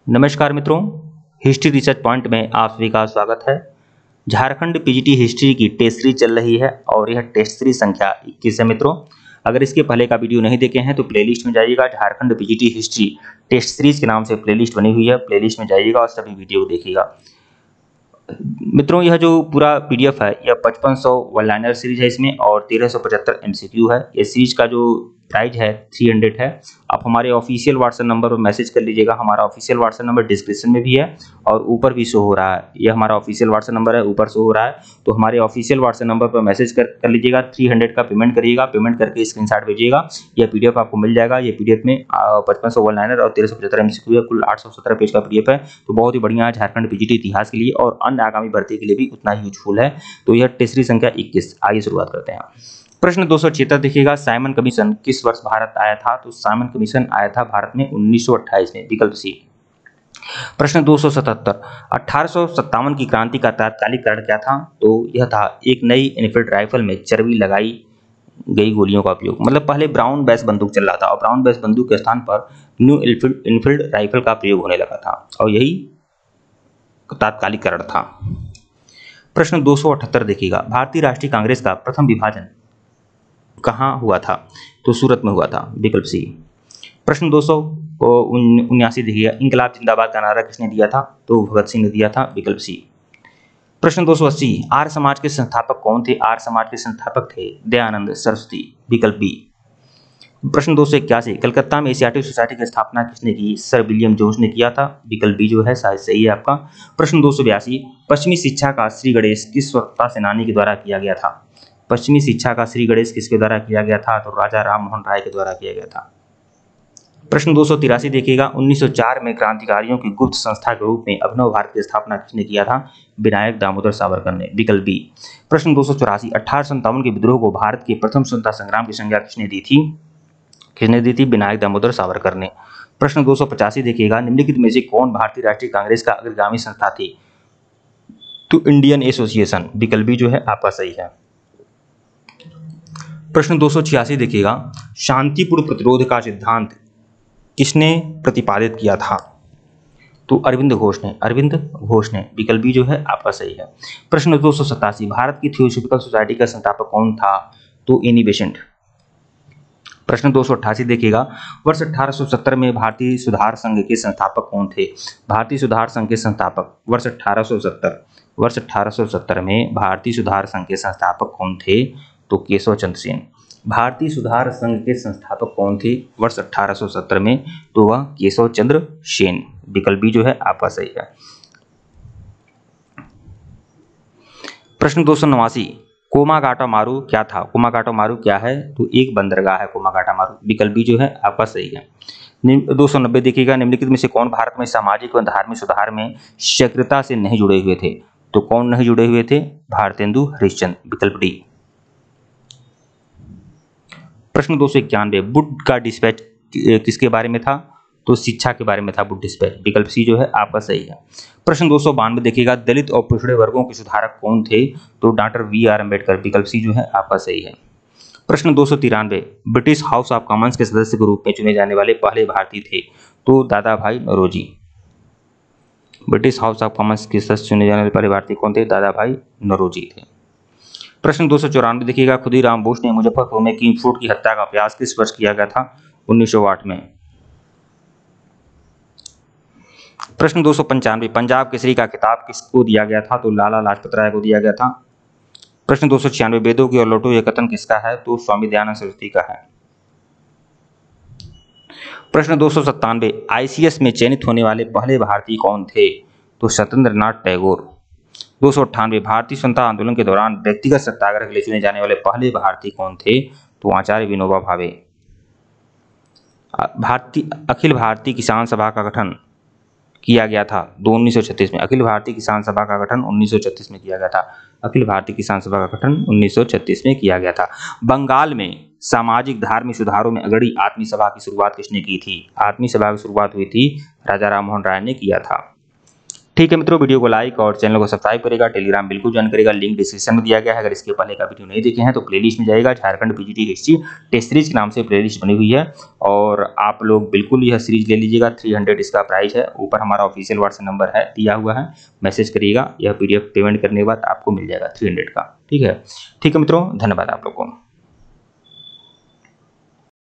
नमस्कार मित्रों, history research point में आप सभी का स्वागत है। झारखंड पीजीटी हिस्ट्री की टेस्ट सीरीज चल रही है और यह टेस्ट सीरीज संख्या 21 है मित्रों। अगर इसके पहले का वीडियो नहीं देखे हैं तो प्लेलिस्ट में जाइएगा। Jharkhand PGT history test series के नाम से प्लेलिस्ट बनी हुई है, प्लेलिस्ट में जाइएगा और सभी वीडियो देखिएगा। मित्रों, यह जो पूरा पीडीएफ है यह 5500 वन लाइनर सीरीज है इसमें और 1375 एमसीक्यू है। ये सीरीज का जो प्राइस है 300 है। आप हमारे ऑफिशियल व्हाट्सएप नंबर पर मैसेज कर लीजिएगा। हमारा ऑफिशियल व्हाट्सएप नंबर डिस्क्रिप्शन में भी है और ऊपर भी शो हो रहा है। यह हमारा ऑफिशियल व्हाट्सएप नंबर है, ऊपर शो हो रहा है। तो हमारे ऑफिशियल व्हाट्सएप नंबर पर मैसेज कर लीजिएगा। 300 का पेमेंट करिएगा, पेमेंट करके स्क्रीनशॉट भेजिएगा। यह पीडीएफ आपको मिल जाएगा। ये पीडीएफ में 5500 वन लाइनर और 1375 एमसीक्यू है। कुल 817 पेज का पीडीएफ है। तो बहुत ही बढ़िया है झारखंड पीजीटी इतिहास के लिए और अन्य आगामी भर्ती के लिए भी उतना ही यूजफुल है। तो यह टेस्ट सीरीज संख्या 21। आइए शुरुआत करते हैं। प्रश्न 276 देखिएगा, साइमन कमीशन किस वर्ष भारत आया था? तो साइमन कमीशन आया था भारत में 1928 में, विकल्प सी। प्रश्न 277, 1857 की क्रांति का तात्कालिक कारण क्या था? तो यह था एक नई इनफील्ड राइफल में चर्बी लगाई गई गोलियों का उपयोग। मतलब पहले ब्राउन बेस बंदूक चल रहा था और ब्राउन बेस बंदूक के स्थान पर न्यू इनफील्ड राइफल का प्रयोग होने लगा था और यही तात्कालिक कारण था। प्रश्न 278 देखिएगा, भारतीय राष्ट्रीय कांग्रेस का प्रथम विभाजन कहाँ हुआ था? तो सूरत में हुआ था, विकल्प सी। प्रश्न 279 देखिएगा, इंकलाब जिंदाबाद का नारा किसने दिया था? तो भगत सिंह ने दिया था, विकल्प सी। प्रश्न 280, आर्य समाज के संस्थापक कौन थे? आर्य समाज के संस्थापक थे दयानंद सरस्वती, विकल्प बी। प्रश्न 281, कलकत्ता में एशियाटिक सोसाइटी की स्थापना किसने की? सर विलियम जोन्स ने किया था, विकल्प बी जो है शायद सही है आपका। प्रश्न 282, पश्चिमी शिक्षा का श्री गणेश किस स्वतंत्रता सेनानी के द्वारा किया गया था? पश्चिमी शिक्षा का श्री गणेश किसके द्वारा किया गया था? तो राजा राम मोहन राय के द्वारा किया गया था। प्रश्न 283 देखिएगा, 1904 में क्रांतिकारियों की गुप्त संस्था के रूप में अभिनव भारत की स्थापना किसने किया था? विनायक दामोदर सावरकर ने, विकल्प बी। प्रश्न 284, 1857 के विद्रोह को भारत के प्रथम स्वतंत्रता संग्राम की संज्ञा किसने दी थी? विनायक दामोदर सावरकर ने। प्रश्न 285 देखिएगा, निम्नलिखित में से कौन भारतीय राष्ट्रीय कांग्रेस का अग्रगामी संस्था थी? तो इंडियन एसोसिएशन, विकल्प बी जो है आपका सही है। प्रश्न 286 देखिएगा, शांतिपूर्ण प्रतिरोध का सिद्धांत किसने प्रतिपादित किया था? तो अरविंद घोष ने, विकल्प बी जो है आपका सही है। प्रश्न 287, भारत की थियोसॉफिकल सोसाइटी का संस्थापक कौन था? तो एनी बेसेंट। प्रश्न 288 देखिएगा, वर्ष 1870 में भारतीय सुधार संघ के संस्थापक कौन थे? भारतीय सुधार संघ के संस्थापक वर्ष 1870 में भारतीय सुधार संघ के संस्थापक कौन थे? तो केशव चंद्र सेन। भारतीय सुधार संघ के संस्थापक कौन थे वर्ष 1870 में? तो वह केशव चंद्र सेन, विकल्प बी जो है आपका सही है। प्रश्न 289, कोमागाटा मारू क्या था? कोमागाटा मारू क्या है? तो एक बंदरगाह है कोमागाटा मारू, विकल्प बी जो है आपका सही है। 290 देखिएगा, निम्नलिखित में से कौन भारत में सामाजिक व धार्मिक सुधार में सक्रियता से नहीं जुड़े हुए थे? तो कौन नहीं जुड़े हुए थे? भारतेंदु हरिश्चंद्र, विकल्प डी। प्रश्न 291, वुड का डिस्पैच किसके बारे में था? तो शिक्षा के बारे में था वुड डिस्पैच, विकल्प सी जो है आपका सही है। प्रश्न 292 देखिएगा, दलित और पिछड़े वर्गों के सुधारक कौन थे? तो डॉक्टर वी.आर. अम्बेडकर, विकल्प सी जो है आपका सही है। प्रश्न 293, ब्रिटिश हाउस ऑफ कॉमन्स के सदस्य के रूप में चुने जाने वाले पहले भारतीय थे? तो Dadabhai Naoroji. British House of Commons के सदस्य चुने जाने वाले पहले भारतीय कौन थे? दादा भाई नौरोजी थे। प्रश्न 294 देखिएगा, खुदीराम बोस ने मुजफ्फरपुर में किंग फ्रूट की हत्या का प्रयास किस वर्ष किया गया था? 1908 में। प्रश्न 295, पंजाब केसरी का खिताब किसको दिया गया था? तो लाला लाजपत राय को दिया गया था। प्रश्न 296, वेदों की और लौटो ये कथन किसका है? तो स्वामी दयानंद सरस्वती का है। प्रश्न 297, आईसीएस में चयनित होने वाले पहले भारतीय कौन थे? तो सत्येंद्र नाथ टैगोर। 298, भारतीय स्वतंत्रता आंदोलन के दौरान व्यक्तिगत सत्याग्रह के लिए चुने जाने वाले पहले भारतीय कौन थे? तो आचार्य विनोबा भावे। अखिल भारतीय किसान सभा का गठन किया गया था 1936 में। अखिल भारतीय किसान सभा का गठन 1936 में किया गया था। अखिल भारतीय किसान सभा का गठन 1936 में किया गया था। बंगाल में सामाजिक धार्मिक सुधारों में अग्रणी आत्मीय सभा की शुरुआत किसने की थी? आत्मीय सभा की शुरुआत हुई थी राजा राम मोहन राय ने किया था। ठीक है मित्रों, वीडियो को लाइक और चैनल को सब्सक्राइब करेगा, टेलीग्राम बिल्कुल ज्वाइन करेगा, लिंक डिस्क्रिप्शन में दिया गया है। अगर इसके पहले का वीडियो नहीं देखे हैं तो प्लेलिस्ट में जाएगा, Jharkhand PGT history test series के नाम से प्लेलिस्ट बनी हुई है और आप लोग बिल्कुल यह सीरीज ले लीजिएगा। 300 इसका प्राइस है। ऊपर हमारा ऑफिशियल व्हाट्सएप नंबर है दिया हुआ है, मैसेज करिएगा, यह PDF पेमेंट करने के बाद आपको मिल जाएगा 300 का। ठीक है मित्रों, धन्यवाद आप लोग को।